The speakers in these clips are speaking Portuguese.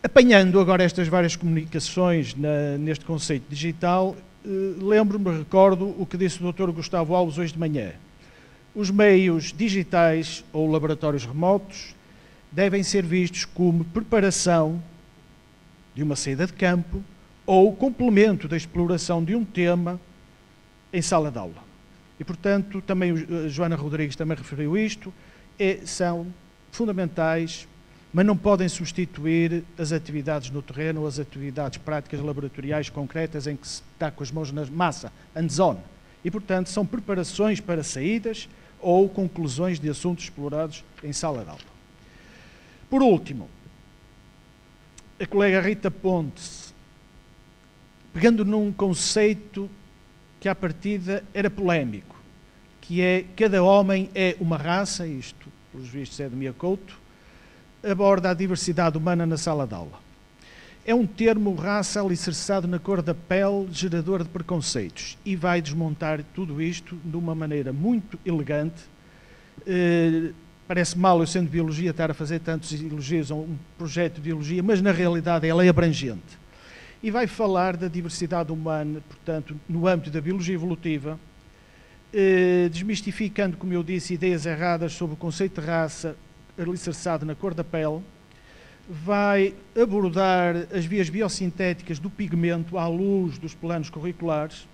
Apanhando agora estas várias comunicações neste conceito digital, lembro-me, recordo o que disse o Dr. Gustavo Alves hoje de manhã. Os meios digitais ou laboratórios remotos devem ser vistos como preparação de uma saída de campo ou complemento da exploração de um tema em sala de aula. E, portanto, também a Joana Rodrigues também referiu isto, são fundamentais, mas não podem substituir as atividades no terreno ou as atividades práticas laboratoriais concretas em que se está com as mãos na massa, hands-on. E, portanto, são preparações para saídas ou conclusões de assuntos explorados em sala de aula. Por último, a colega Rita Pontes, pegando num conceito que à partida era polémico, que é cada homem é uma raça, isto, pelos vistos, é de Mia Couto, aborda a diversidade humana na sala de aula. É um termo raça alicerçado na cor da pele, gerador de preconceitos, e vai desmontar tudo isto de uma maneira muito elegante. Parece mal, eu sendo de biologia, estar a fazer tantos elogios a um projeto de biologia, mas na realidade ela é abrangente. E vai falar da diversidade humana, portanto, no âmbito da biologia evolutiva, desmistificando, como eu disse, ideias erradas sobre o conceito de raça alicerçado na cor da pele, vai abordar as vias biosintéticas do pigmento à luz dos planos curriculares,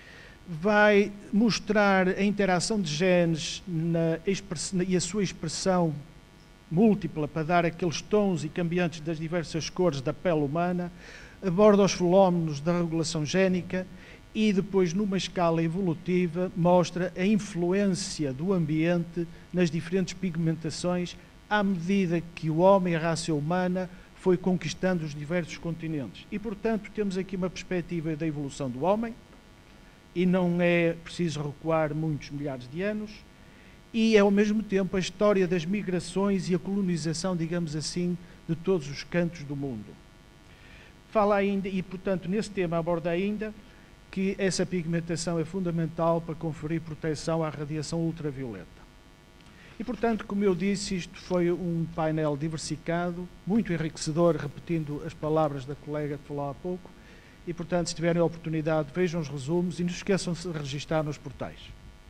vai mostrar a interação de genes e a sua expressão múltipla para dar aqueles tons e cambiantes das diversas cores da pele humana, aborda os fenómenos da regulação génica e depois, numa escala evolutiva, mostra a influência do ambiente nas diferentes pigmentações à medida que o homem, a raça humana, foi conquistando os diversos continentes. E, portanto, temos aqui uma perspectiva da evolução do homem, e não é preciso recuar muitos milhares de anos, e, ao mesmo tempo, a história das migrações e a colonização, digamos assim, de todos os cantos do mundo. Fala ainda, e, portanto, nesse tema aborda ainda, que essa pigmentação é fundamental para conferir proteção à radiação ultravioleta. E, portanto, como eu disse, isto foi um painel diversificado, muito enriquecedor, repetindo as palavras da colega que falou há pouco, e, portanto, se tiverem a oportunidade, vejam os resumos e não se esqueçam de se registrar nos portais.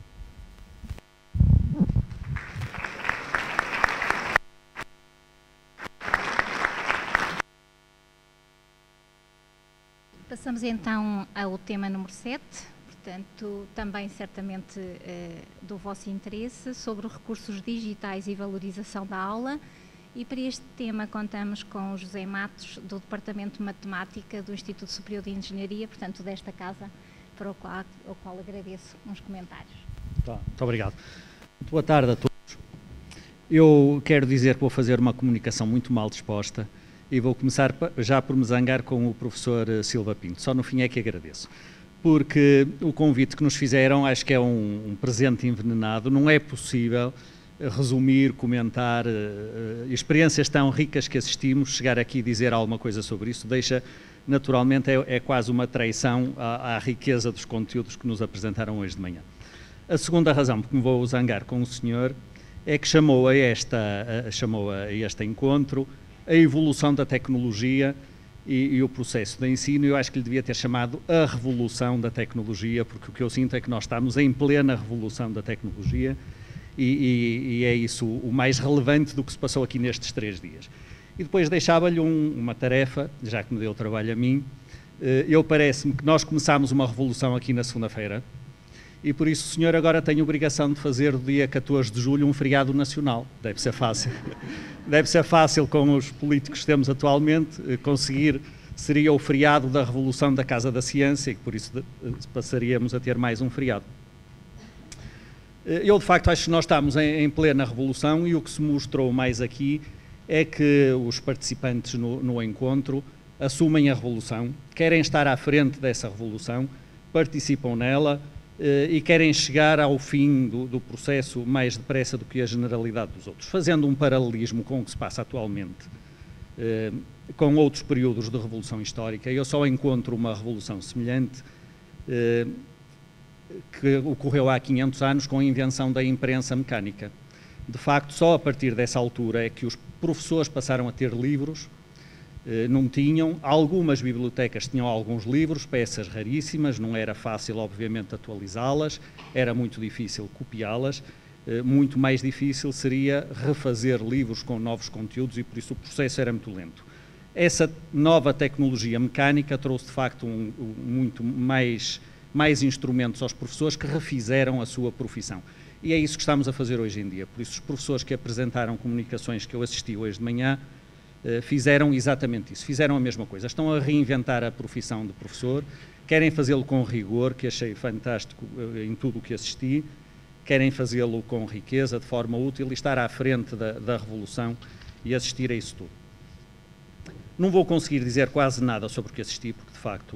Passamos então ao tema número 7, portanto, também certamente do vosso interesse, sobre recursos digitais e valorização da aula. E para este tema contamos com o José Matos, do Departamento de Matemática do Instituto Superior de Engenharia, portanto, desta casa, para o qual agradeço uns comentários. Tá, muito obrigado. Muito boa tarde a todos. Eu quero dizer que vou fazer uma comunicação muito mal disposta e vou começar já por me zangar com o professor Silva Pinto. Só no fim é que agradeço. Porque o convite que nos fizeram acho que é um presente envenenado. Não é possível resumir, comentar experiências tão ricas que assistimos, chegar aqui e dizer alguma coisa sobre isso, deixa, naturalmente, é quase uma traição à riqueza dos conteúdos que nos apresentaram hoje de manhã. A segunda razão por que me vou zangar com o senhor é que chamou a este encontro a evolução da tecnologia e o processo de ensino. Eu acho que lhe devia ter chamado a revolução da tecnologia, porque o que eu sinto é que nós estamos em plena revolução da tecnologia e é isso o mais relevante do que se passou aqui nestes 3 dias. E depois deixava-lhe uma tarefa, já que me deu trabalho a mim. Parece-me que nós começámos uma revolução aqui na segunda-feira e por isso o senhor agora tem a obrigação de fazer do dia 14 de julho um feriado nacional. Deve ser fácil. Deve ser fácil com os políticos que temos atualmente conseguir, seria o feriado da Revolução da Casa da Ciência e por isso passaríamos a ter mais um feriado. Eu, de facto, acho que nós estamos em plena revolução e o que se mostrou mais aqui é que os participantes no encontro assumem a revolução, querem estar à frente dessa revolução, participam nela e querem chegar ao fim do processo mais depressa do que a generalidade dos outros, fazendo um paralelismo com o que se passa atualmente com outros períodos de revolução histórica. Eu só encontro uma revolução semelhante que ocorreu há 500 anos com a invenção da imprensa mecânica. De facto, só a partir dessa altura é que os professores passaram a ter livros não tinham. Algumas bibliotecas tinham alguns livros, peças raríssimas, não era fácil, obviamente, atualizá-las, era muito difícil copiá-las, muito mais difícil seria refazer livros com novos conteúdos e, por isso, o processo era muito lento. Essa nova tecnologia mecânica trouxe, de facto, muito mais instrumentos aos professores que refizeram a sua profissão. E é isso que estamos a fazer hoje em dia. Por isso, os professores que apresentaram comunicações que eu assisti hoje de manhã fizeram exatamente isso, fizeram a mesma coisa. Estão a reinventar a profissão de professor, querem fazê-lo com rigor, que achei fantástico em tudo o que assisti, querem fazê-lo com riqueza, de forma útil e estar à frente da revolução e assistir a isso tudo. Não vou conseguir dizer quase nada sobre o que assisti, porque de facto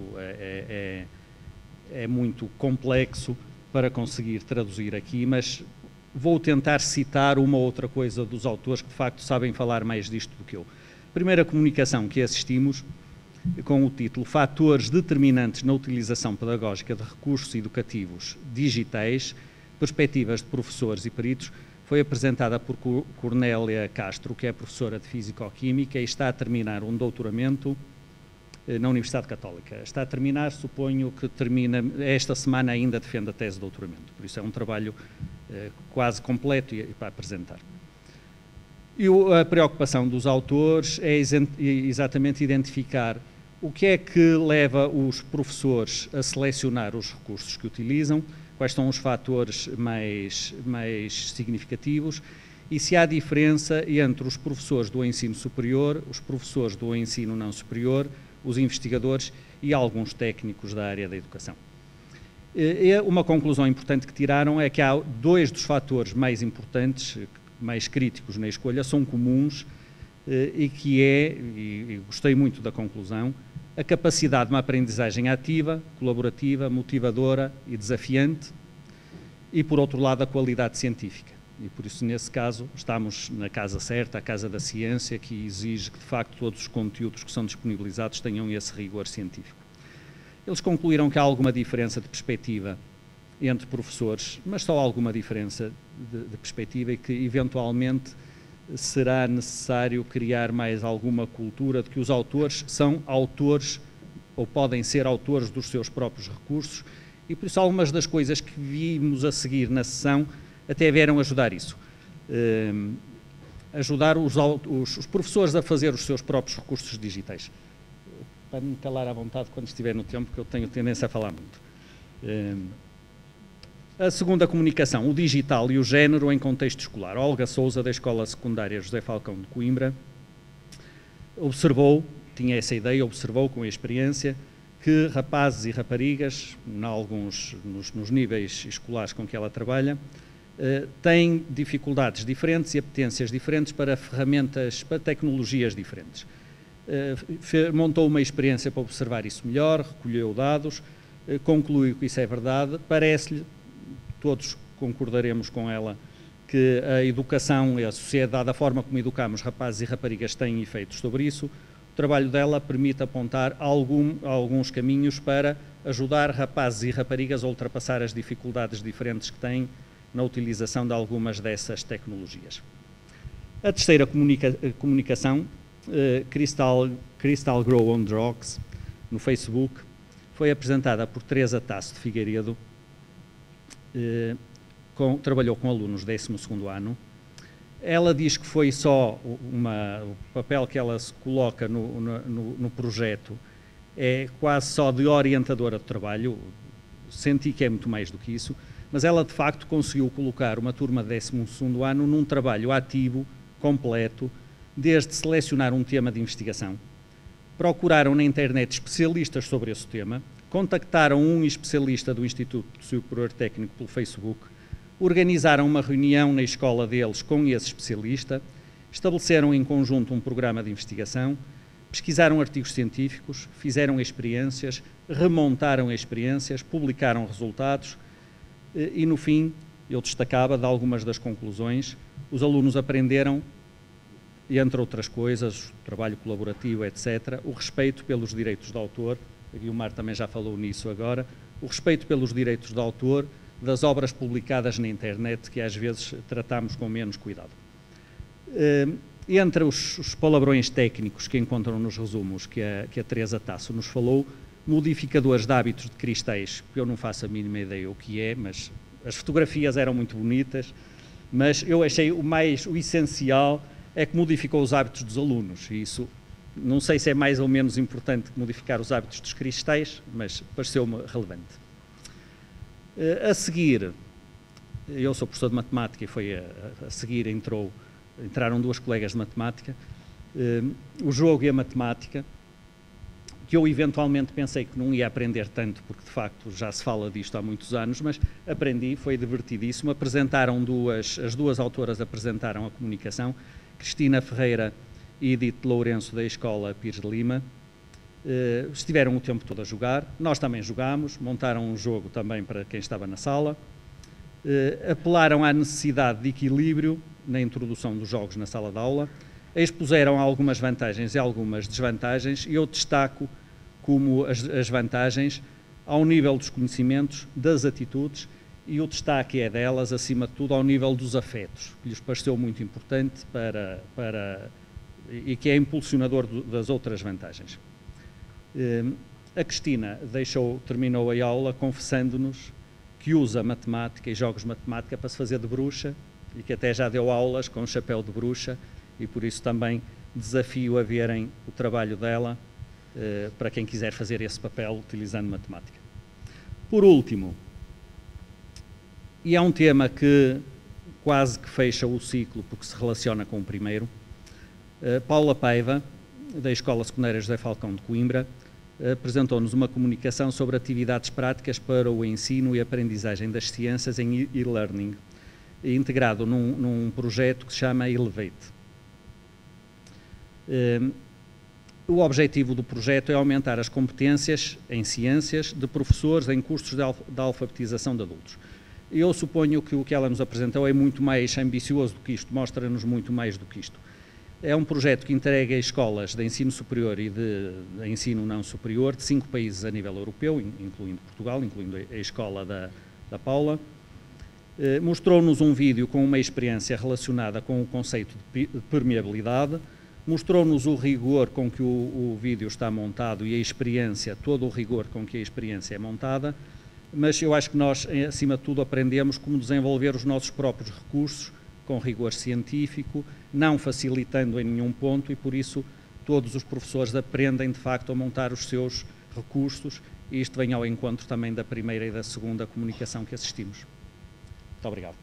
é muito complexo para conseguir traduzir aqui, mas vou tentar citar uma ou outra coisa dos autores que de facto sabem falar mais disto do que eu. Primeira comunicação que assistimos, com o título Fatores determinantes na utilização pedagógica de recursos educativos digitais, perspectivas de professores e peritos, foi apresentada por Cornélia Castro, que é professora de Físico-Química e está a terminar um doutoramento na Universidade Católica. Está a terminar, suponho que termina, esta semana ainda defende a tese de doutoramento, por isso é um trabalho quase completo e para apresentar. E a preocupação dos autores é exatamente identificar o que é que leva os professores a selecionar os recursos que utilizam, quais são os fatores mais significativos e se há diferença entre os professores do ensino superior, os professores do ensino não superior, os investigadores e alguns técnicos da área da educação. E uma conclusão importante que tiraram é que há dois dos fatores mais importantes, mais críticos na escolha, são comuns e que e gostei muito da conclusão, a capacidade de uma aprendizagem ativa, colaborativa, motivadora e desafiante e, por outro lado, a qualidade científica. E, por isso, nesse caso, estamos na casa certa, a casa da ciência, que exige que, de facto, todos os conteúdos que são disponibilizados tenham esse rigor científico. Eles concluíram que há alguma diferença de perspectiva entre professores, mas só alguma diferença de perspectiva e que, eventualmente, será necessário criar mais alguma cultura de que os autores são autores ou podem ser autores dos seus próprios recursos e, por isso, algumas das coisas que vimos a seguir na sessão até vieram ajudar isso. Ajudar os professores a fazer os seus próprios recursos digitais. Para me calar à vontade quando estiver no tempo, porque eu tenho tendência a falar muito. A segunda comunicação, o digital e o género em contexto escolar. Olga Sousa, da Escola Secundária José Falcão de Coimbra, observou, tinha essa ideia, observou com a experiência, que rapazes e raparigas, nos níveis escolares com que ela trabalha, têm dificuldades diferentes e apetências diferentes para ferramentas, para tecnologias diferentes. Montou uma experiência para observar isso melhor, recolheu dados, concluiu que isso é verdade, parece-lhe, todos concordaremos com ela, que a educação e a sociedade, a forma como educamos rapazes e raparigas têm efeitos sobre isso. O trabalho dela permite apontar alguns caminhos para ajudar rapazes e raparigas a ultrapassar as dificuldades diferentes que têm na utilização de algumas dessas tecnologias. A terceira comunicação, Crystal Grow on Drugs, no Facebook, foi apresentada por Teresa Tasso de Figueiredo, trabalhou com alunos do 12º ano. Ela diz que foi só o papel que ela se coloca no projeto, é quase só de orientadora de trabalho, senti que é muito mais do que isso, mas ela de facto conseguiu colocar uma turma de 12º ano num trabalho ativo, completo, desde selecionar um tema de investigação, procuraram na internet especialistas sobre esse tema, contactaram um especialista do Instituto Superior Técnico pelo Facebook, organizaram uma reunião na escola deles com esse especialista, estabeleceram em conjunto um programa de investigação, pesquisaram artigos científicos, fizeram experiências, remontaram experiências, publicaram resultados e, no fim, eu destacava de algumas das conclusões, os alunos aprenderam, entre outras coisas, o trabalho colaborativo, etc., o respeito pelos direitos do autor, a Guilmar também já falou nisso agora, o respeito pelos direitos do autor, das obras publicadas na internet, que às vezes tratamos com menos cuidado. Entre os palavrões técnicos que encontram nos resumos que a Teresa Tasso nos falou, modificadores de hábitos de cristais, que eu não faço a mínima ideia o que é, mas as fotografias eram muito bonitas, mas eu achei o essencial é que modificou os hábitos dos alunos, e isso não sei se é mais ou menos importante que modificar os hábitos dos cristais, mas pareceu-me relevante. A seguir, eu sou professor de matemática e foi a seguir entraram duas colegas de matemática, o jogo e a matemática, que eu eventualmente pensei que não ia aprender tanto, porque de facto já se fala disto há muitos anos, mas aprendi, foi divertidíssimo. As duas autoras apresentaram a comunicação, Cristina Ferreira e Edith Lourenço, da Escola Pires de Lima. Estiveram o tempo todo a jogar, nós também jogámos, montaram um jogo também para quem estava na sala, apelaram à necessidade de equilíbrio na introdução dos jogos na sala de aula, expuseram algumas vantagens e algumas desvantagens, e eu destaco como as vantagens ao nível dos conhecimentos, das atitudes, e o destaque é delas, acima de tudo, ao nível dos afetos, que lhes pareceu muito importante e que é impulsionador das outras vantagens. A Cristina terminou a aula confessando-nos que usa matemática e jogos de matemática para se fazer de bruxa, e que até já deu aulas com chapéu de bruxa, e por isso também desafio a verem o trabalho dela para quem quiser fazer esse papel utilizando matemática. Por último, e é um tema que quase que fecha o ciclo porque se relaciona com o primeiro, Paula Paiva, da Escola Secundária José Falcão de Coimbra, apresentou-nos uma comunicação sobre atividades práticas para o ensino e aprendizagem das ciências em e-learning, integrado num projeto que se chama Elevate. O objetivo do projeto é aumentar as competências em ciências de professores em cursos de alfabetização de adultos. Eu suponho que o que ela nos apresentou é muito mais ambicioso do que isto, mostra-nos muito mais do que isto. É um projeto que entrega a escolas de ensino superior e de ensino não superior de 5 países a nível europeu, incluindo Portugal, incluindo a escola da Paula. Mostrou-nos um vídeo com uma experiência relacionada com o conceito de permeabilidade, mostrou-nos o rigor com que o vídeo está montado e a experiência, todo o rigor com que a experiência é montada, mas eu acho que nós, acima de tudo, aprendemos como desenvolver os nossos próprios recursos com rigor científico, não facilitando em nenhum ponto, e por isso todos os professores aprendem de facto a montar os seus recursos, e isto vem ao encontro também da primeira e da segunda comunicação que assistimos. Muito obrigado.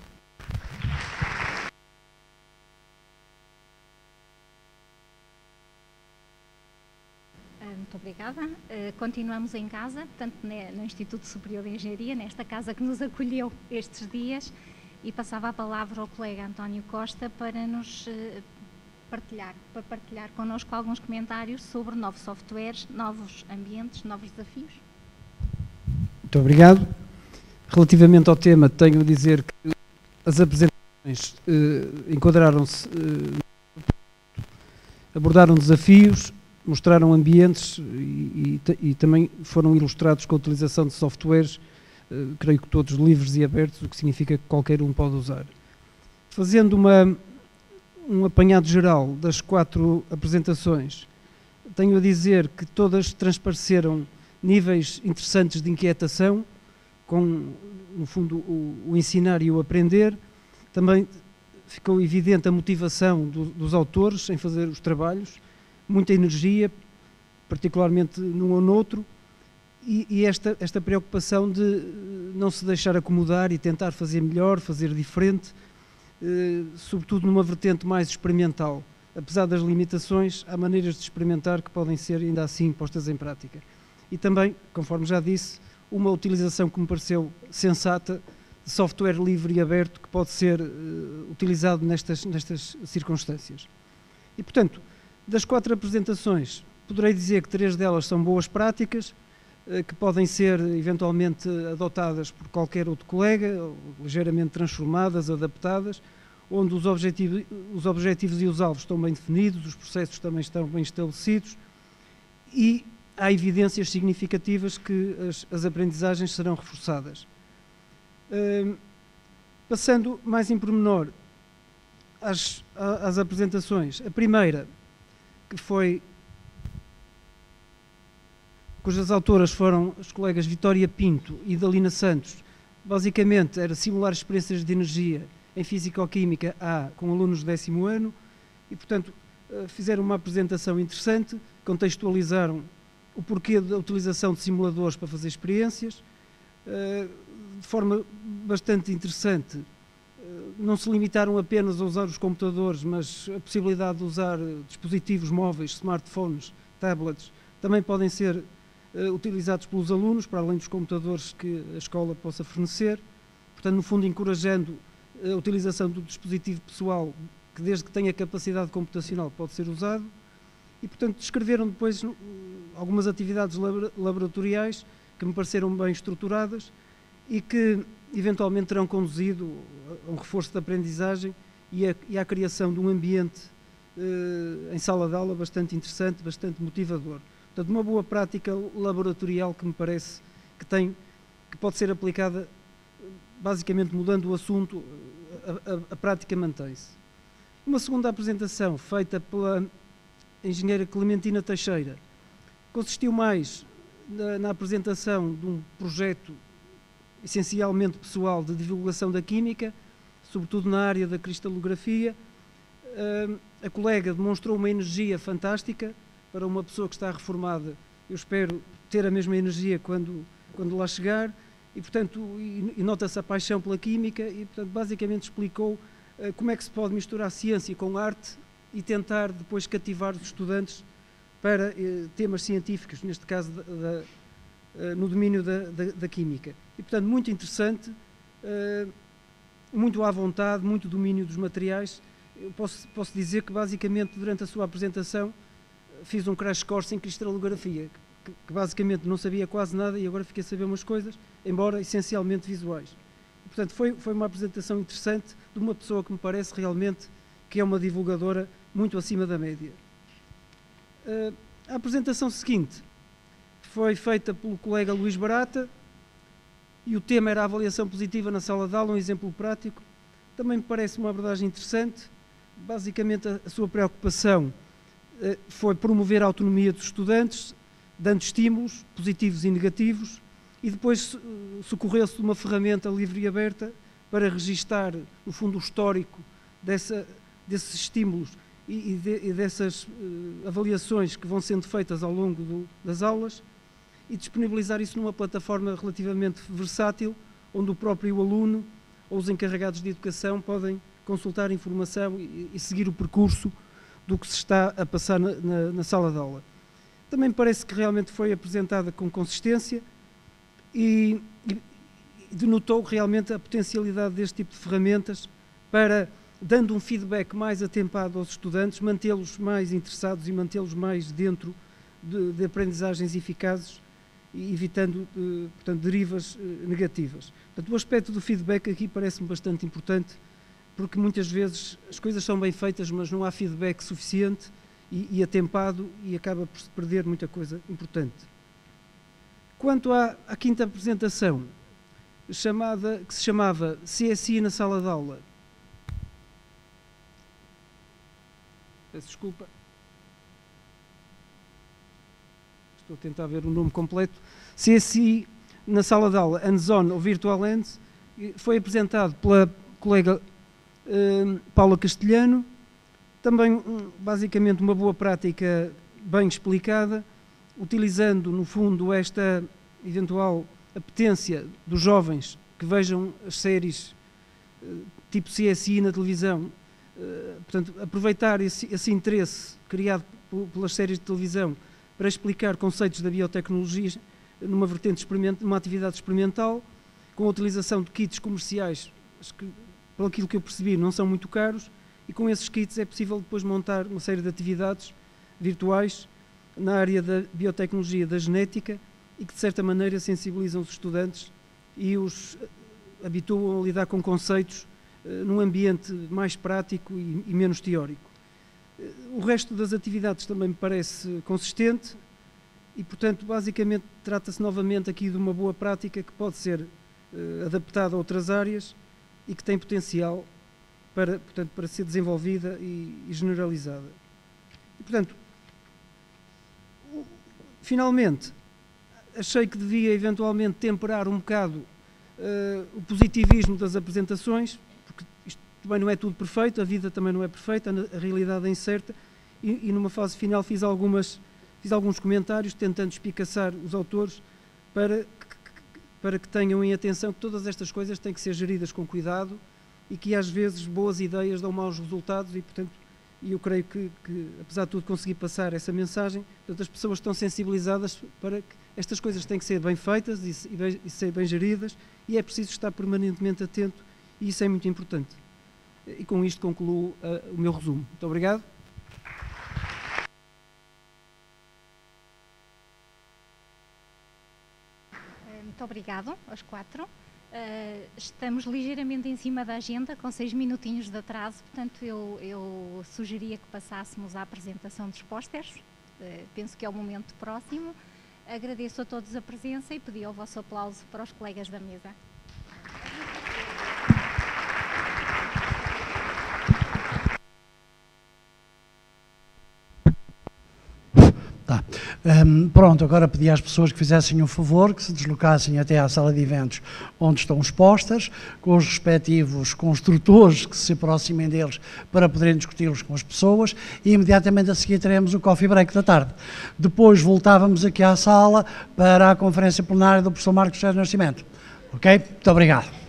Muito obrigada. Continuamos em casa, portanto, no Instituto Superior de Engenharia, nesta casa que nos acolheu estes dias, e passava a palavra ao colega António Costa para nos partilhar connosco alguns comentários sobre novos softwares, novos ambientes, novos desafios. Muito obrigado. Relativamente ao tema, tenho a dizer que as apresentações enquadraram-se, abordaram desafios, mostraram ambientes e também foram ilustrados com a utilização de softwares, creio que todos livres e abertos, o que significa que qualquer um pode usar. Fazendo um apanhado geral das 4 apresentações, tenho a dizer que todas transpareceram níveis interessantes de inquietação, com, no fundo, o ensinar e o aprender. Também ficou evidente a motivação dos autores em fazer os trabalhos, muita energia, particularmente num ou noutro, e esta preocupação de não se deixar acomodar e tentar fazer melhor, fazer diferente, sobretudo numa vertente mais experimental. Apesar das limitações, há maneiras de experimentar que podem ser ainda assim postas em prática. E também, conforme já disse, uma utilização que me pareceu sensata de software livre e aberto que pode ser utilizado nestas circunstâncias. E, portanto, das 4 apresentações, poderei dizer que 3 delas são boas práticas, que podem ser eventualmente adotadas por qualquer outro colega, ligeiramente transformadas, adaptadas, onde os objetivos e os alvos estão bem definidos, os processos também estão bem estabelecidos e há evidências significativas que as aprendizagens serão reforçadas. Passando mais em pormenor às apresentações. A primeira, cujas autoras foram as colegas Vitória Pinto e Dalina Santos, basicamente era simular experiências de energia em Físico-Química A com alunos do 10º ano e, portanto, fizeram uma apresentação interessante, contextualizaram o porquê da utilização de simuladores para fazer experiências, de forma bastante interessante. Não se limitaram apenas a usar os computadores, mas a possibilidade de usar dispositivos móveis, smartphones, tablets, também podem ser utilizados pelos alunos, para além dos computadores que a escola possa fornecer. Portanto, no fundo, encorajando a utilização do dispositivo pessoal, que desde que tenha capacidade computacional pode ser usado. E, portanto, descreveram depois algumas atividades laboratoriais que me pareceram bem estruturadas e que eventualmente terão conduzido a um reforço da aprendizagem e à criação de um ambiente em sala de aula bastante interessante, bastante motivador. Portanto, uma boa prática laboratorial que me parece que pode ser aplicada, basicamente mudando o assunto, a prática mantém-se. Uma segunda apresentação, feita pela engenheira Clementina Teixeira, consistiu mais na apresentação de um projeto essencialmente pessoal de divulgação da química, sobretudo na área da cristalografia. A colega demonstrou uma energia fantástica para uma pessoa que está reformada. Eu espero ter a mesma energia quando lá chegar e, portanto, nota-se a paixão pela química e, portanto, basicamente explicou como é que se pode misturar ciência com arte e tentar depois cativar os estudantes para temas científicos, neste caso no domínio da química. E, portanto, muito interessante, muito à vontade, muito domínio dos materiais. Eu posso dizer que, basicamente, durante a sua apresentação, fiz um crash course em cristalografia, que basicamente não sabia quase nada e agora fiquei a saber umas coisas, embora essencialmente visuais. E, portanto, foi uma apresentação interessante de uma pessoa que me parece realmente que é uma divulgadora muito acima da média. A apresentação seguinte foi feita pelo colega Luís Barata e o tema era a avaliação positiva na sala de aula, um exemplo prático. Também me parece uma abordagem interessante. Basicamente, a sua preocupação foi promover a autonomia dos estudantes, dando estímulos positivos e negativos, e depois socorreu-se de uma ferramenta livre e aberta para registar, no fundo, o histórico desses estímulos e dessas avaliações que vão sendo feitas ao longo das aulas e disponibilizar isso numa plataforma relativamente versátil, onde o próprio aluno ou os encarregados de educação podem consultar informação e seguir o percurso do que se está a passar na sala de aula. Também me parece que realmente foi apresentada com consistência e denotou realmente a potencialidade deste tipo de ferramentas para, dando um feedback mais atempado aos estudantes, mantê-los mais interessados e mantê-los mais dentro de aprendizagens eficazes e evitando, portanto, derivas negativas. Portanto, o aspecto do feedback aqui parece-me bastante importante, porque muitas vezes as coisas são bem feitas, mas não há feedback suficiente e atempado e acaba por se perder muita coisa importante. Quanto à quinta apresentação, que se chamava CSI na sala de aula, peço desculpa, estou a tentar ver o nome completo, CSI na sala de aula, hands-on ou virtual hands, foi apresentado pela colega Paula Castelhano, também basicamente uma boa prática bem explicada, utilizando no fundo esta eventual apetência dos jovens que vejam as séries tipo CSI na televisão, portanto aproveitar esse interesse criado pelas séries de televisão para explicar conceitos da biotecnologia numa vertente numa atividade experimental, com a utilização de kits comerciais que, pelo aquilo que eu percebi, não são muito caros, e com esses kits é possível depois montar uma série de atividades virtuais na área da biotecnologia, da genética, e que de certa maneira sensibilizam os estudantes e os habituam a lidar com conceitos num ambiente mais prático e menos teórico. O resto das atividades também me parece consistente e, portanto, basicamente trata-se novamente aqui de uma boa prática que pode ser adaptada a outras áreas e que tem potencial para ser desenvolvida e generalizada. E, portanto, finalmente, achei que devia eventualmente temperar um bocado o positivismo das apresentações, porque isto também não é tudo perfeito, a vida também não é perfeita, a realidade é incerta, e numa fase final fiz alguns comentários tentando espicaçar os autores para que tenham em atenção que todas estas coisas têm que ser geridas com cuidado e que às vezes boas ideias dão maus resultados e, portanto, eu creio que apesar de tudo consegui passar essa mensagem. Portanto, as pessoas estão sensibilizadas para que estas coisas têm que ser bem feitas e ser bem geridas, e é preciso estar permanentemente atento, e isso é muito importante. E com isto concluo o meu resumo. Muito obrigado. Muito obrigado aos 4. Estamos ligeiramente em cima da agenda, com 6 minutinhos de atraso, portanto eu sugeria que passássemos à apresentação dos pósteres. Penso que é o momento próximo. Agradeço a todos a presença e pedi o vosso aplauso para os colegas da mesa. Tá. Pronto, agora pedi às pessoas que fizessem o favor, que se deslocassem até à sala de eventos onde estão os pósteres, com os respectivos construtores que se aproximem deles para poderem discuti-los com as pessoas, e imediatamente a seguir teremos o coffee break da tarde. Depois voltávamos aqui à sala para a conferência plenária do professor Marcos José Nascimento. Ok? Muito obrigado.